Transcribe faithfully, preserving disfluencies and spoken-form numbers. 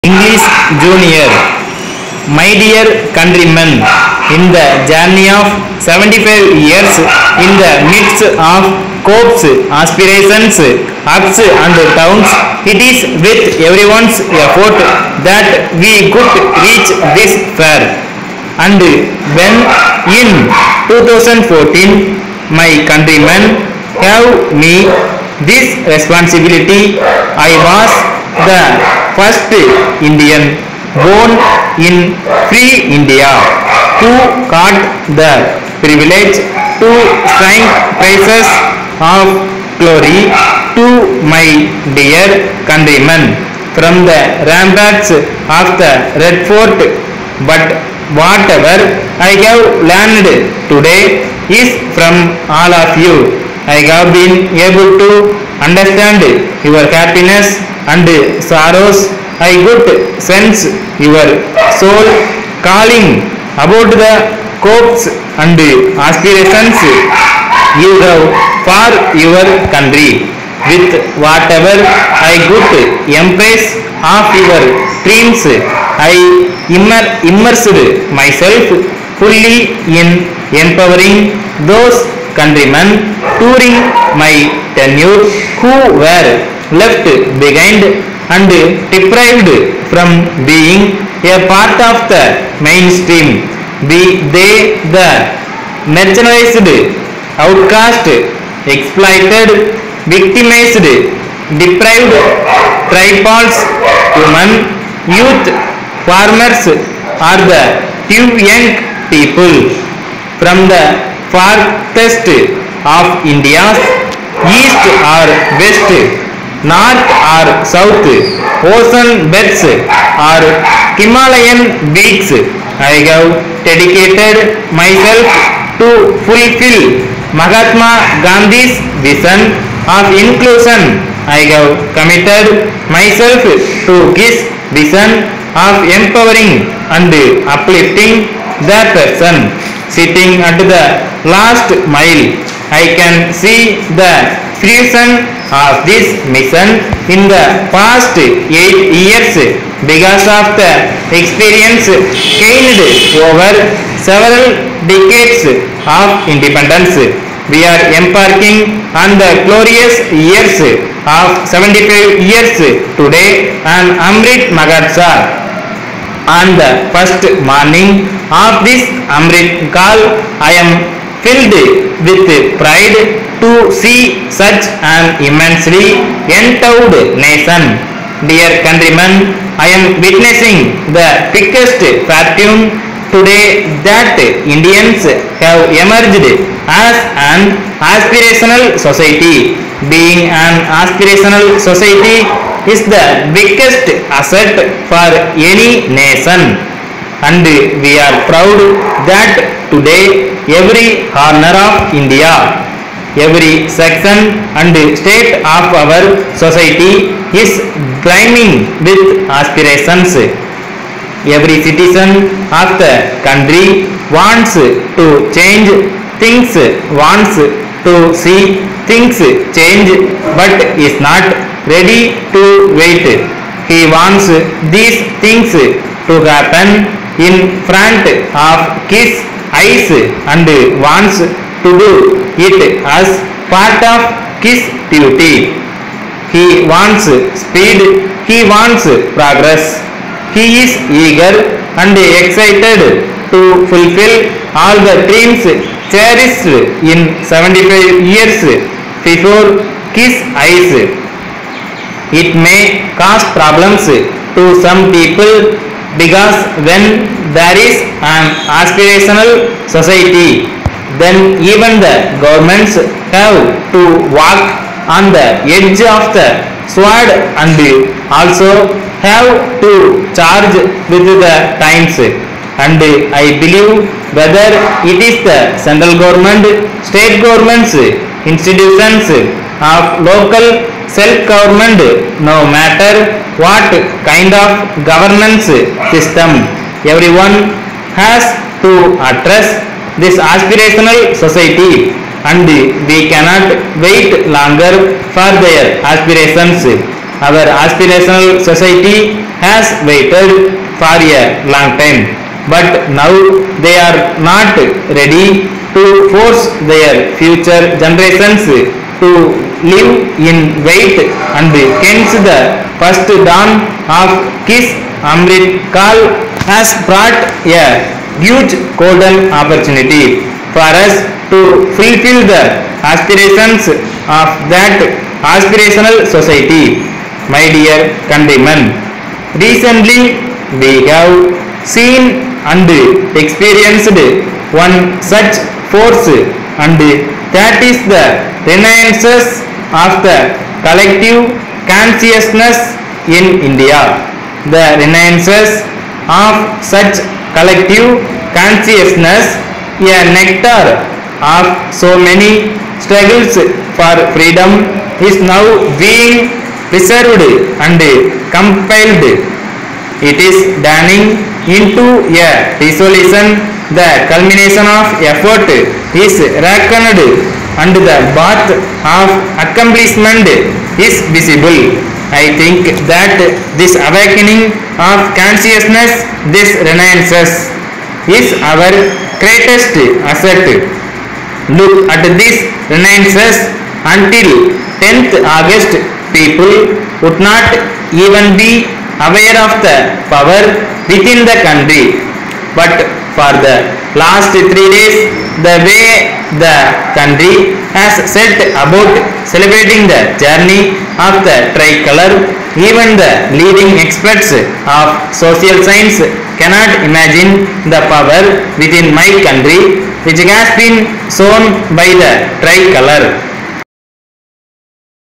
English Junior. My dear countrymen, in the journey of seventy-five years, in the midst of hopes, aspirations, ups and downs, it is with everyone's effort that we could reach this far. And when in two thousand fourteen my countrymen have me this responsibility, I was the first Indian born in free India who got the privilege to sing praises of glory to my dear countrymen from the ramparts of the Red Fort. But whatever I have learned today is from all of you. I have been able to understand your happiness and sorrows. I could sense your soul calling about the hopes and aspirations you have for your country. With whatever I could embrace of your dreams, I immer immersed myself fully in empowering those countrymen during my tenure who were left behind and deprived from being a part of the mainstream, be they the marginalized, outcast, exploited, victimized, deprived tribals, women, youth, farmers, or the few young people from the farthest of India's east or west, north or south, ocean beds or Himalayan peaks. I have dedicated myself to fulfill Mahatma Gandhi's vision of inclusion. I have committed myself to his vision of empowering and uplifting the person sitting at the last mile. I can see the fruition of this mission in the past eight years because of the experience gained over several decades of independence. We are embarking on the glorious years of seventy-five years today, and Amrit Mahotsav. On the first morning of this Amrit Kal, I am filled with pride to see such an immensely endowed nation. Dear countrymen, I am witnessing the biggest fortune today that Indians have emerged as an aspirational society. Being an aspirational society is the biggest asset for any nation, and we are proud that today every corner of India, every section and state of our society is brimming with aspirations. Every citizen of the country wants to change things, wants to see things change, but is not ready to wait. He wants these things to happen in front of his eyes and wants to do it as part of his duty. He wants speed, he wants progress. He is eager and excited to fulfill all the dreams cherished in seventy-five years before his eyes. It may cause problems to some people because when there is an aspirational society, then even the governments have to walk on the edge of the sword and also have to charge with the times. And I believe whether it is the central government, state governments, institutions of local self-government, no matter what kind of governance system, everyone has to address this aspirational society, and we cannot wait longer for their aspirations. our aspirational society has waited for a long time, but now they are not ready to force their future generations to live in wait, and hence the first dawn of Kiss Amrit Kaal has brought a huge golden opportunity for us to fulfill the aspirations of that aspirational society. My dear countrymen, recently we have seen and experienced one such force, and that is the renaissance of the collective consciousness in India. The renaissance of such collective consciousness, a nectar of so many struggles for freedom, is now being preserved and compiled. It is dawning into a resolution. The culmination of effort is reckoned, and the path of accomplishment is visible. I think that this awakening of consciousness, this renaissance, is our greatest asset. Look at this renaissance. Until tenth August, people would not even be aware of the power within the country. But for the last three days, the way the country has set about celebrating the journey of the tricolor, even the leading experts of social science cannot imagine the power within my country which has been shown by the tricolor.